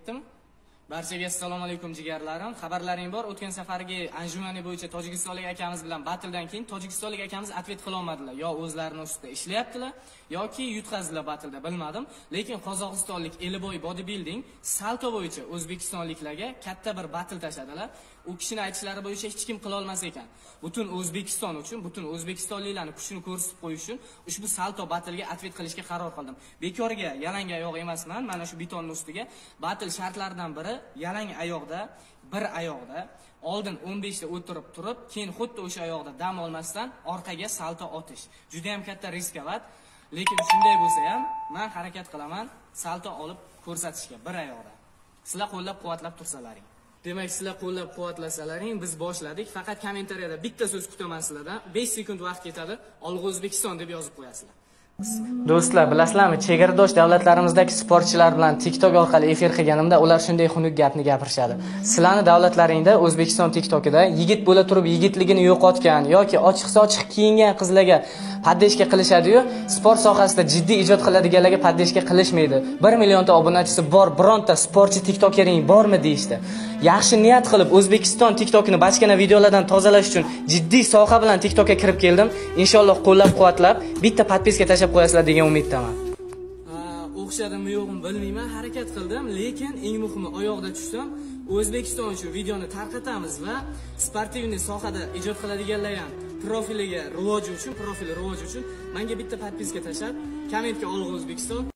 Ketdim. Barchaga assalomu alaykum jigarlarim. Xabarlaring bor. O'tgan safargi anjumani bo'yicha tojikistonlik akamiz bilan battledan keyin tojikistonlik akamiz atvet qila olmadilar. Yo o'zlarini ustida ishlayaptilar yoki yutqazdilar battleda, bilmadim. Lekin qozog'istonlik Eliboy bodybuilding salto bo'yicha o'zbekistonliklarga katta bir battle tashladilar. U kishini aytishlari bo'yicha hech kim qila olmas ekan. Butun O'zbekiston uchun, butun o'zbekistonliklarning kuchini ko'rsatib qo'yish uchun ushbu salto battlega atvet qilishga qaror qildim. Bekorga yalang oyoq emasman. Mana shu betonning ustiga battle shartlaridan biri yalang oyoqda, bir oyoqda oldin 15 ta o'tirib turib, keyin xuddi o'sha oyoqda dam olmasdan orqaga salto otish. Juda ham katta riskovat, lekin shunday bo'lsa ham men harakat qilaman salto olib ko'rsatishga bir oyoqda. Sizlar qo'llab-quvvatlab tursalaring. Demak, sizlar qo'llab-quvvatlasalaring, biz boshladik. Faqat kommentariyada bitta so'z kutaman sizlardan. 5 sekund vaqt ketadi. Olg'a O'zbekiston deb yozib qo'yasizlar. Do'stlar, bilasizlarmi, chegaradosh davlatlarimizdagi sportchilar bilan TikTok orqali efir qilganimda ular shunday xunuk gapni gapirishadi. Sizlarni davlatlaringda O'zbekiston TikTokida yigit bo'la turib yigitligini yo'qotgan yoki ochiq-sochiq kiyingan qizlarga paddeshka qilishadi-yu, sport sohasida jiddiy ijod qiladiganlarga paddeshka qilishmaydi. 1 millionta obunachisi bor bironta sportchi tiktokering bormi deyishdi. Yaxshi niyat qilib O'zbekiston TikTokini bachkana videolardan tozalash uchun jiddiy soha bilan TikTokka kirib keldim. Inshaalloh qo'llab-quvvatlab bitta podpiska tashab qo'yasizlar degan umiddaman. O'xshadimmi yo'qmi bilmayman, harakat qildim, lekin eng muhimi oyoqda tushsam, O'zbekiston uchun videoni tarqatamiz va sportivniy sohada ijod qiladiganlar ham profili rivoji uchun menga bitta podpiska tashab, kommentga Olg'a O'zbekiston